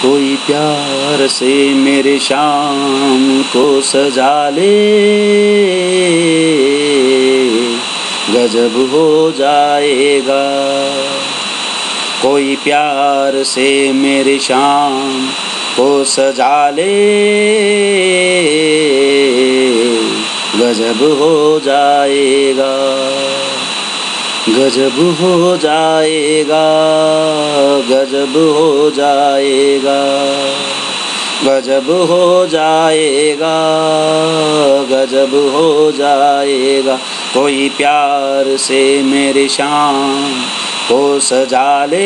कोई प्यार से मेरे शाम को सजा ले, गजब हो जाएगा। कोई प्यार से मेरे शाम को सजा ले, गजब हो जाएगा। गजब हो जाएगा, गजब हो जाएगा, गजब हो जाएगा, गजब हो जाएगा। कोई प्यार से मेरी शाम को सजा ले,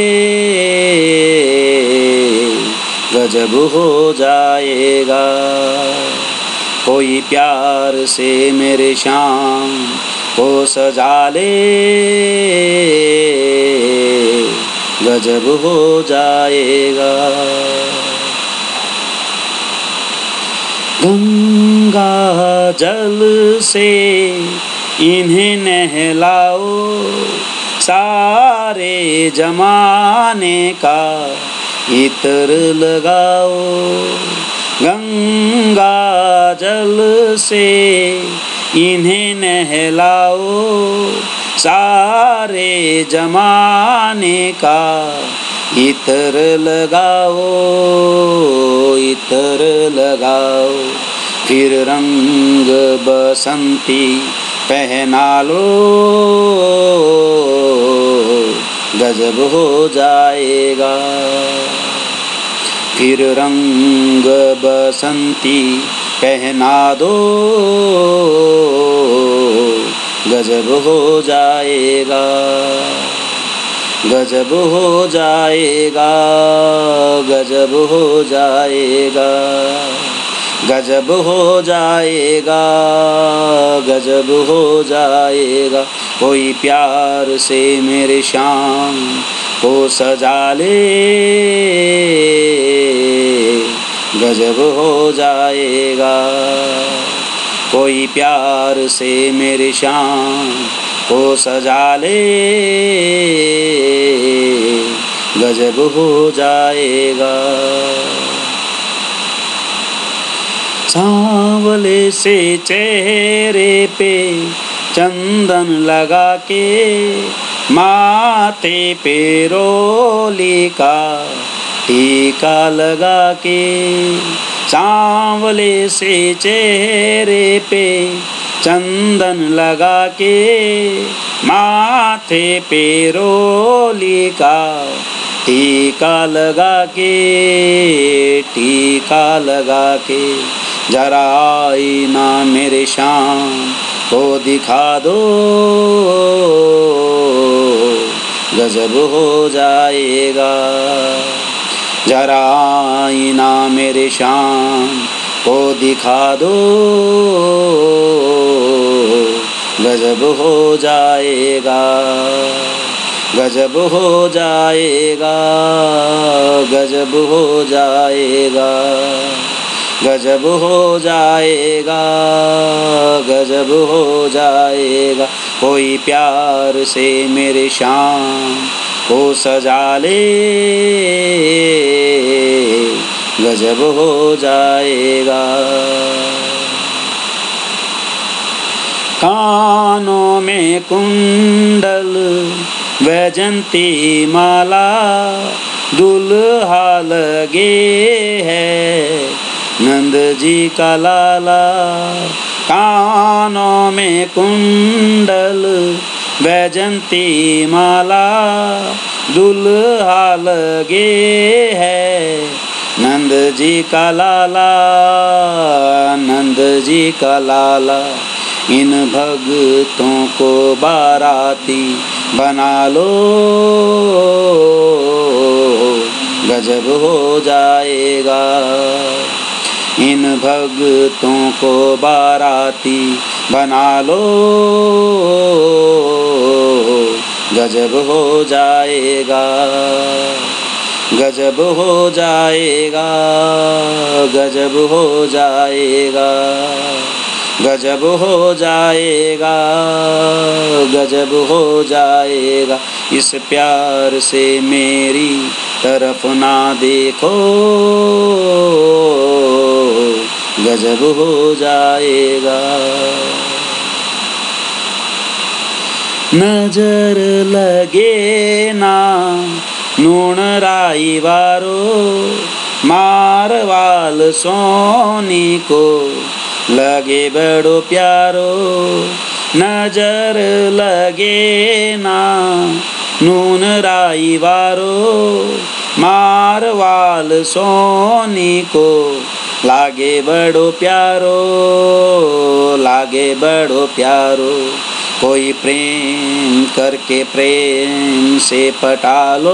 गजब हो जाएगा। कोई प्यार से मेरे शाम को सजा ले, गजब हो जाएगा। गंगा जल से इन्हें नहलाओ, सारे जमाने का इत्र लगाओ। गंगा जल से इन्हें नहलाओ, सारे जमाने का इत्र लगाओ, इत्र लगाओ। फिर रंग बसंती पहना लो, गजब हो जाएगा। फिर रंग बसंती पहना दो, गजब हो जाएगा। गजब हो जाएगा, गजब हो जाएगा, गजब हो जाएगा, गजब हो जाएगा। कोई प्यार से मेरे शाम को सजा ले, गजब हो जाएगा। कोई प्यार से मेरे शाम को सजा ले, गजब हो जाएगा। सांवले से चेहरे पे चंदन लगा के, माथे पे रोली का टीका लगा के। सांवले से चेहरे पे चंदन लगा के, माथे पे रोली का टीका लगा के, टीका लगा के। जरा आईना मेरे शाम को दिखा दो, गजब हो जाएगा। जरा आईना मेरे शाम को दिखा दो, गजब हो जाएगा। गजब हो जाएगा, गजब हो जाएगा, गजब हो जाएगा, गजब हो जाएगा। कोई प्यार से मेरे शाम को सजा ले, गजब हो जाएगा। कानों में कुंडल वैजंती माला, दुल्हा लगे है नंद जी का लाला। कानों में कुंडल वैजंती माला, दुल्हा लगे है नंद जी का लाला, नंद जी का लाला। इन भक्तों को बाराती बना लो, गजब हो जाएगा। इन भक्तों को बाराती बना लो, गजब हो जाएगा। गजब हो जाएगा, गजब हो जाएगा, गजब हो जाएगा, गजब हो जाएगा। इस प्यार से मेरी बर्फ ना देखो गजब हो जाएगा। नजर लगे ना नून राई वारो मारवाल सोनी को लगे बड़ो प्यारो। नजर लगे ना नून राई वारो मारवाल सोनी को लागे बड़ो प्यारो, लागे बड़ो प्यारो। कोई प्रेम करके प्रेम से पटा लो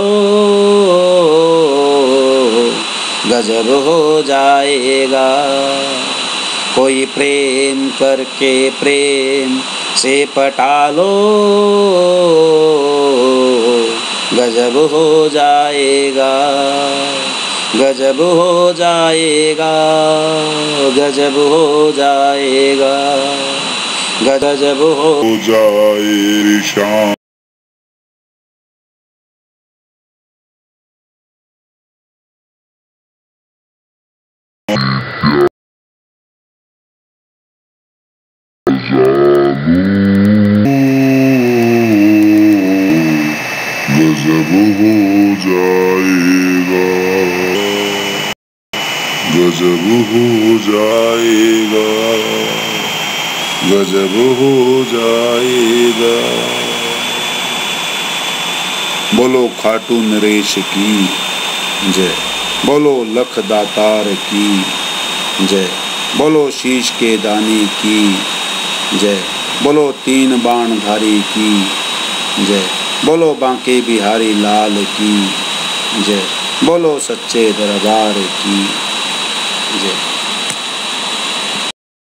गजब हो जाएगा। कोई प्रेम करके प्रेम से पटा लो गजब हो जाएगा, गजब हो जाएगा, गजब हो जाएगा, गजब हो जाए शाम। गजब हो जाएगा, गजब हो जाएगा, गजब हो जाएगा। बोलो खाटू नरेश की जय, बोलो लख दातार की जय, बोलो शीश के दाने की जय, बोलो तीन बाणधारी की जय, बोलो बांके बिहारी लाल की जय, बोलो सच्चे दरबार की जय।